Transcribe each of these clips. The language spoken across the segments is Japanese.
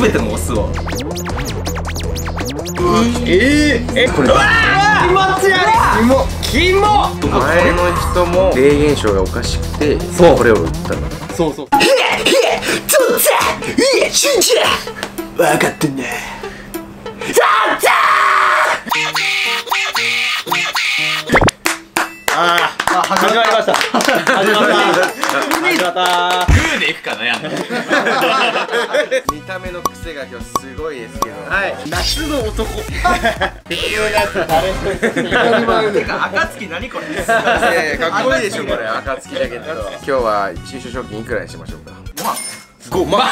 全てのオスを。 これキモ前の人も霊現象がおかしくてこれを売ったの。 そうそう。 分かってんね。 始まりました。始まった。 グーでいくか悩んだ。 見た目の癖が今日すごいですけど、 夏の男。 てか暁何これ。 かっこいいでしょこれ。暁ジャケット。今日は優勝賞金いくらにしましょうか。5万。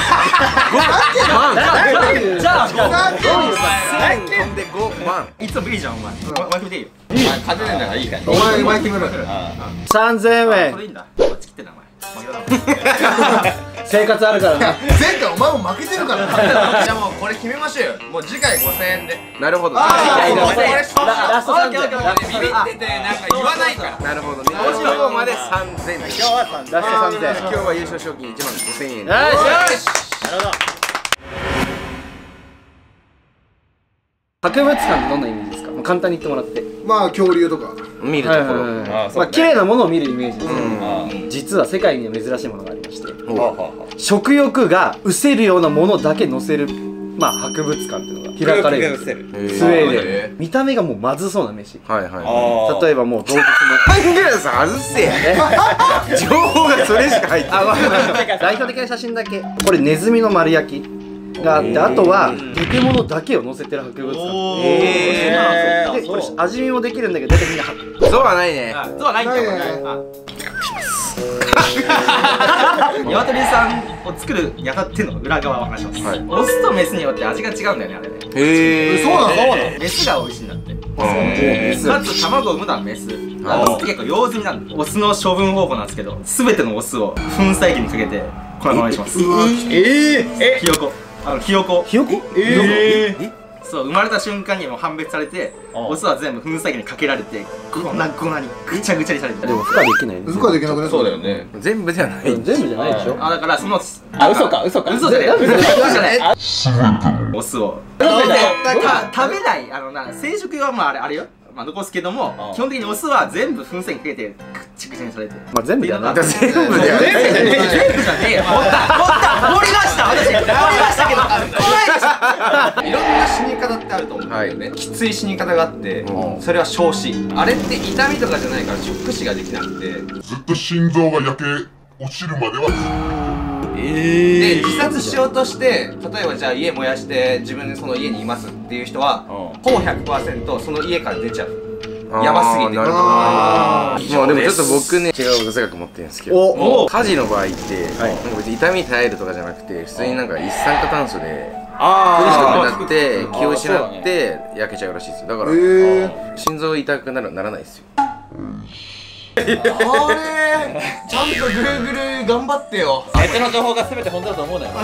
じゃあ 1000飛んで5万。 いつもビリじゃんお前。お前決めていいよ。お前勝てねえんだからいいから。 お前決めろよ。 3000円。 それいいんだ。チキって名前。 生活あるからな。 前回お前も負けてるからな。 じゃあもうこれ決めましょうよ。もう次回5000円で。 なるほど。 ラスト3000円。 ビビっててなんか言わないから。 なるほどね。今日まで3000円。 ラスト3000円。 今日は優勝賞金1万5000円。 よし。なるほど。博物館ってどんなイメージですか？簡単に言ってもらって。 まあ恐竜とか見るところ。 まあ綺麗なものを見るイメージです。実は世界には珍しいものがありまして、食欲が失せるようなものだけ載せる博物館っていうのが開かれる。スウェーデン。見た目がもうまずそうな飯。 はいはい。 例えばもう動物のサングラス外せや。情報がそれしか入ってない。 代表的な写真だけ。これネズミの丸焼きがあって、あとは建物だけを載せてる博物館。でこれ味見もできるんだけど大体みんなそうはないね。 そうはないんだよ。鶏さんを作るにあたっての裏側を話します。オスとメスによって味が違うんだよねあれね。 へえ。 そうなの？ メスが美味しいんだって。かつ卵を産むのはメス。オスって結構用済みなんだ。オスの処分方法なんですけど、全てのオスを粉砕機にかけてこのままにします。ひよこ。ひよこ。 ひよこ？ そう、生まれた瞬間にもう判別されて、オスは全部粉砕機にかけられて粉々にぐちゃぐちゃにされてる。 でも孵化できない。 孵化できなくね。 そうだよね。 全部ではない。 全部じゃないでしょ。 だからその嘘か嘘じゃないオスを食べない生殖用はあれよ、残すけども基本的にオスは全部粉砕機にかけてぐっちゃぐちゃにされて、 全部じゃない。 全部ではない。 全部じゃねえよ。掘りました私。掘りましたけど怖いでしょ。 いろんな死に方ってあると思うんだよね。きつい死に方があって、それは焼死。あれって痛みとかじゃないからショック死ができなくて、 ずっと心臓が焼け落ちるまではで自殺しようとして、例えばじゃあ家燃やして自分でその家にいますっていう人はほぼ 100% その家から出ちゃう。やばすぎて。 なるほど。まあでもちょっと僕ね違う学持ってるんですけど、火事の場合って別に痛み耐えるとかじゃなくて普通になんか一酸化炭素で苦しくなって気を失って焼けちゃうらしいですよ。だから心臓痛くならないですよ。 あれちゃんと Google 頑張ってよ。 ネットの情報が全て本当だと思うなよ。 や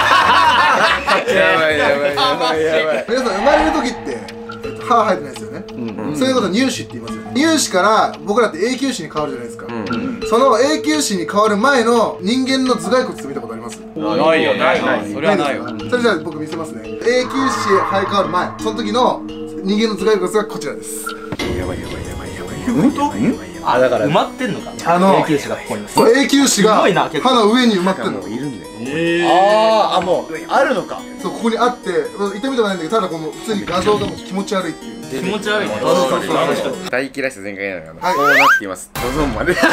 ばいやばいやばいやばい。 皆さん生まれる時って歯生えてないですよね。そういうこと乳歯って言いますよね。乳歯から僕らって永久歯に変わるじゃないですか。その永久歯に変わる前の人間の頭蓋骨って見たことあります？ ないよ、ない。それはないよ。 それじゃあ僕見せますね。永久歯へ生え変わる前、その時の人間の頭蓋骨がこちらです。 やばいやばいやばいやばい。 本当？だから埋まってんのか。永久歯がここに。 永久歯が歯の上に埋まってるの。 いるんだよ。 もうあるのか。 そう、ここにあって痛みとかないんだけど、ただこの普通に画像がもう気持ち悪いっていう。 気持ち悪いね。 大気らしさ全開なのかな。こうなっています。ドゾンまで。そこ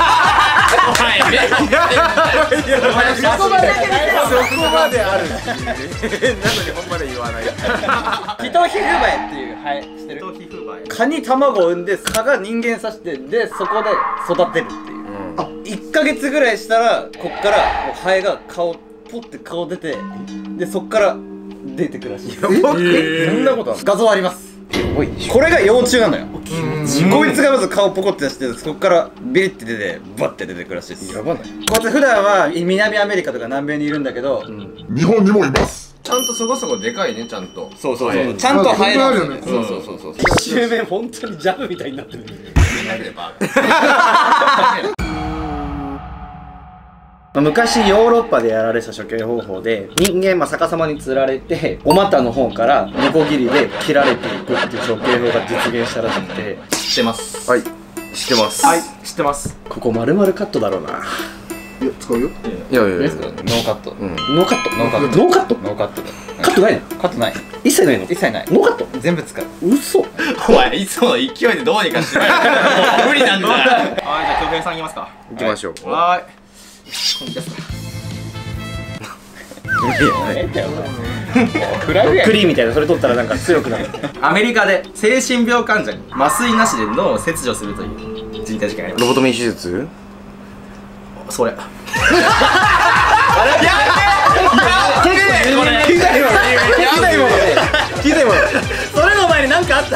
まである。なのに本まで言わない。 ヒトヒフバエっていうしてる。蚊に卵を産んで蚊が人間刺してでそこで育てるっていう。1ヶ月ぐらいしたらこっからハエがポッて顔出てでそっから出てくるらしい。 そんなことある？ 画像あります。これが幼虫なのよ。こいつがまず顔ポコって出してそこからビリって出てバッて出てくるらしいです。 やばない？ こいつ普段は南アメリカとか南米にいるんだけど日本にもいます。 ちゃんとそこそこでかいね、ちゃんと。 そうちゃんとハエなんですよね。 そう 1周目本当にジャブみたいになってる。 みんなでバー昔ヨーロッパでやられた処刑方法で、人間逆さまに釣られてお股の方からノコギリで切られていくっていう処刑法が実現したらしくて。 知ってます。 はい、知ってます。 はい、知ってます。 ここ丸々カットだろうな。 いや、使うよ。 いやいやいや、 ノーカット。 ノーカット、ノーカット、ノーカット、 ノーカットで。 カットないの？ カットない。 一切ないの？ 一切ない。 ノーカット全部使う。 嘘。 お前いつもの勢いでどうにかしてない。無理なんだ。 はい、じゃあ恭平さんいきますか。 行きましょう。 はーい。本気ですか。 フラグやクリーみたいな、それ取ったらなんか強くなる。 アメリカで精神病患者に麻酔なしで脳を切除するという人体実験があります。 ロボトミー手術？ それ。 それの前に何かあった。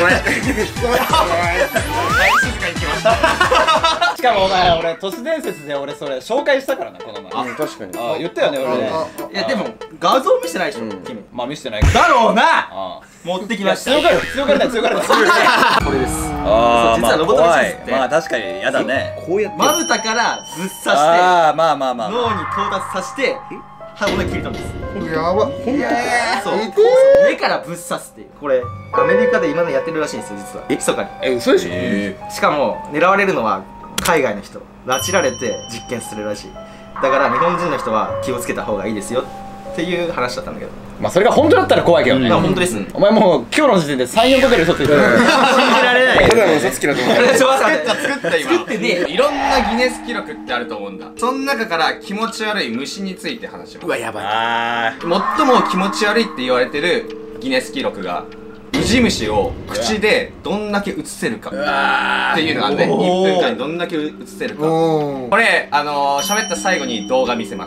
しかもお前、俺都市伝説で俺それ紹介したからな、この前。 確かに。 あ、言ったよね俺ね。 いやでも画像見せてないでしょ、君。 まあ見せてないけど。 だろうな。持ってきました。 強がる、強がるな、強がるな。 これです。 ああ、 実はロボトミー手術ってまあ確かに嫌だね。こうやって。 まぶたからぶっ刺してああ、まあまあまあ。 脳に到達させて歯骨切り取るんです。 やば。 そう、目からぶっ刺すっていう。これアメリカで今のやってるらしいんですよ、実は。密かに。 嘘でしょ。 しかも狙われるのは海外の人。拉致られて実験するらしい。だから日本人の人は気をつけた方がいいですよっていう話だったんだけど。 まあそれが本当だったら怖いけどね。 本当です。 お前もう今日の時点で3、4個ぐらい嘘ついてる。信じられない。 ただの嘘つきだと思う。 作った今。 作ってね。 いろんなギネス記録ってあると思うんだ。その中から気持ち悪い虫について話します。 うわ、やばい。 あ最も気持ち悪いって言われてるギネス記録がウジ虫を口でどんだけ移せるかっていうのがあって1分間にどんだけ移せるか。これ喋った最後に動画見せます。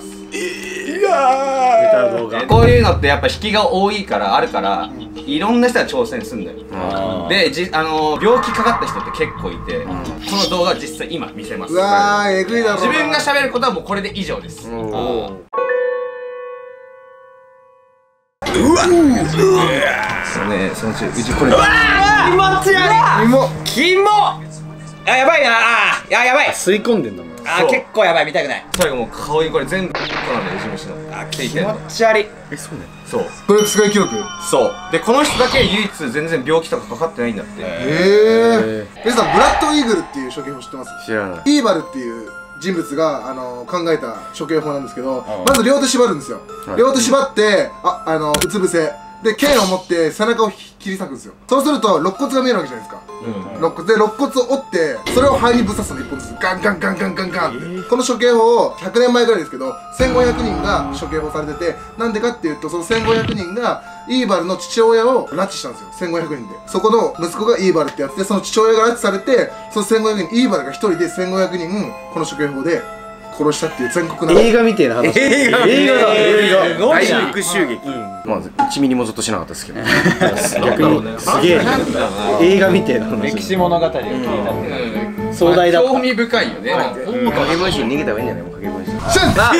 こういうのってやっぱ引きが多いからあるからいろんな人が挑戦するんだよ。で病気かかった人って結構いてこの動画実際今見せます。 うわー、えぐいだろ。 自分が喋ることはもうこれで以上です。そうね、そのうちうちこれ。うわー、気持ち悪い。キモ。あ、やばいな。あ、やばい。 吸い込んでんだもん。 あ、結構やばい、見たくない。最後もう顔にこれ全部なんだよ、ウジ虫の。あ、気持ち悪い。 そうね。 そう。 これ世界記録。 そう。でこの人だけ唯一全然病気とかかかってないんだって。 さん、ブラッドイーグルっていう処刑法知ってます？ 知らない。 イーバルっていう人物が考えた処刑法なんですけど、まず両手縛るんですよ。両手縛ってうつ伏せで剣を持って背中を切り裂くんですよ。そうすると肋骨が見えるわけじゃないですか。肋骨を折ってそれを肺にぶっ刺すの一本ずつガンガンガンガンガンガンって。この処刑法を100年前ぐらいですけど1500人が処刑法されてて、なんでかっていうとその1500人がイーバルの父親を拉致したんですよ。1500人で。そこの息子がイーバルってやって、その父親が拉致されて、その1500人イーバルが1人で1500人この処刑法で殺したっていう全国の映画みたいな話。映画大陸襲撃。まず1ミリもずっとしなかったですけど。 逆にすげえ映画みたいな話。歴史物語を聞いたって壮大だった。 興味深いよね。 影分身逃げた方がいいんじゃない？影分身。 痛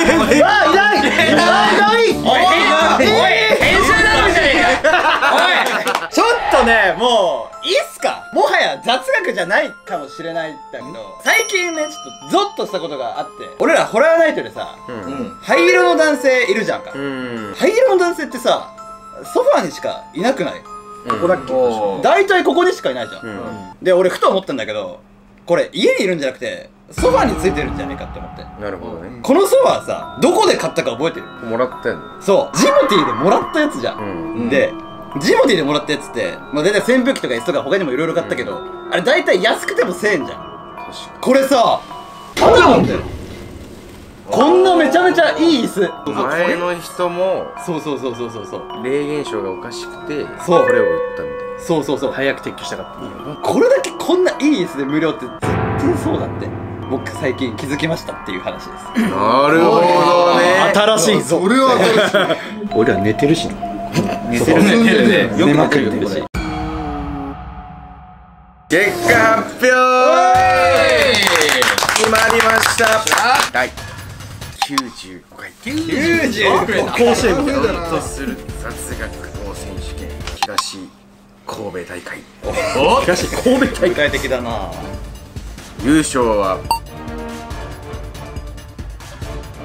い。おい、編集なんじゃねえか。おい、ちょっとね、もういいっすか。もはや雑学じゃないかもしれないんだけど、最近ねちょっとゾッとしたことがあって、俺らホラーナイトでさ、灰色の男性いるじゃんか。灰色の男性ってさ、ソファーにしかいなくない？ここだっけ？大体ここにしかいないじゃん。で、俺ふと思ったんだけど、これ家にいるんじゃなくてソファーについてるんじゃねえかって思って。 なるほどね。 このソファーさ、どこで買ったか覚えてる？ もらったよ。 そう、ジモティーでもらったやつじゃん。でジモティーでもらったやつって、まあ、大体扇風機とか椅子とか他にもいろいろ買ったけど、あれ大体安くても1000円じゃん。これさ、タダなんだよ。こんなめちゃめちゃいい椅子。 前の人もそう霊現象がおかしくてそうこれを売ったみたいな。 そう早く撤去したかった。これだけこんないい椅子で無料って絶対そうだって僕最近気づきましたっていう話です。 なるほどね。 新しいぞ。 俺は新しい。 俺は寝てるしな。 寝てるね。 よく寝てるし。 結果発表決まりました。第95回甲子園ホッとする雑学王選手権東神戸大会。 東神戸大会的だな。 優勝は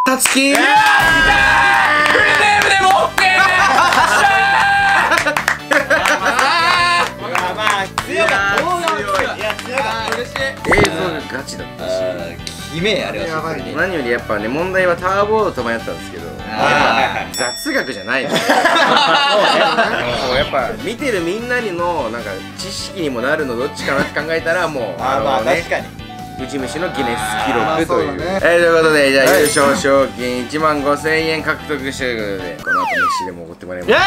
たつきフルネームでも OK まあ強かった動画は強い。いや強かった。嬉しい。 映像がガチだったし決めあれはやばいね。 何よりやっぱね問題はターボードと迷ったんですけど雑学じゃないのそうやっぱ見てるみんなにのなんか知識にもなるのどっちかなって考えたらもうまあ確かに。 ウジ虫のギネス記録というそうだねということでじゃあ優勝賞金15000円獲得してということでこの後飯でもおごってもらいます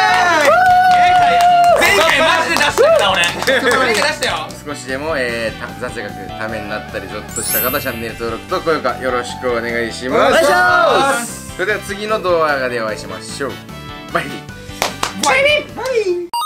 前回マジで出したよ俺前回出したよ少しでも雑学ためになったりゾッとした方チャンネル登録と高評価よろしくお願いします。 お願いします。 それでは次の動画でお会いしましょう。バイビー。 バイビー。